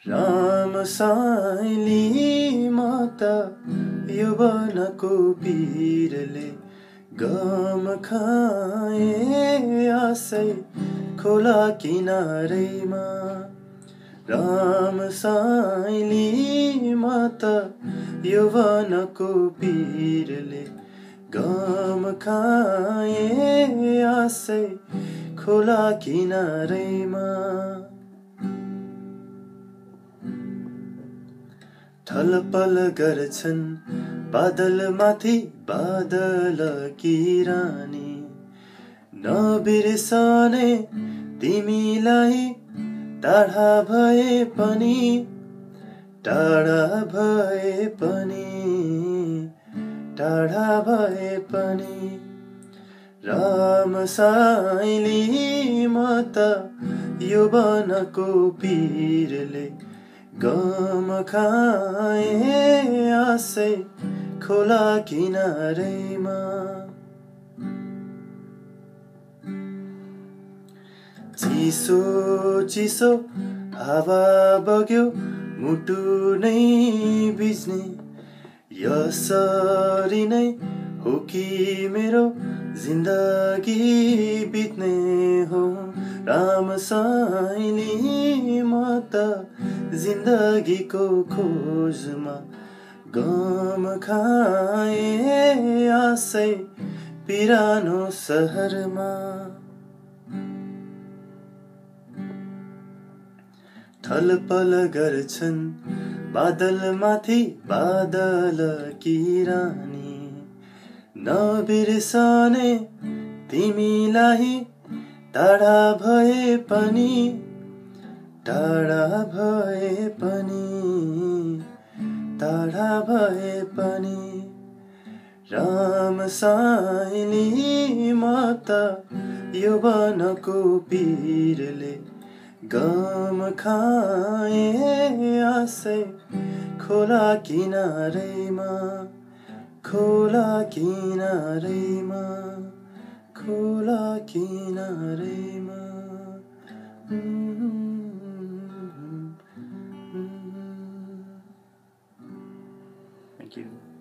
राम साइली माता यौवनको पीरले गम खाए आसै खोला किनारैमा। राम साइली माता यौवनको पीरले गम खाए आसै खोला किनारैमा। छलफल गर्छन् बादल माथि बादल की रानी, नबिर्सने तिमीलाई टाढा भए पनि, टाढा भए पनि, टाढा भए पनि। राम साइली माता यौवनको पीरले गम खाए आसै खोला किनारैमा। चिसो चिसो हावा बग्यो मुटु नै बिज्ने, यसरी नै हो कि मेरो जिन्दगी बित्ने हो। राम साइली माता जिन्दगीको खोजमा गम खाए आसै पिरानो सहरमा। छलफल गर्छन् बादल माथि बादल की रानी, नबिर्सने तिमीलाई टाढा भए पनि, टाढा भए पनि, टाढा भए पनि। राम साइली माता यौवनको पीरले गम खाए आसै खोला किनारैमा, खोला किनारैमा, खोला किनारैमा। Thank you.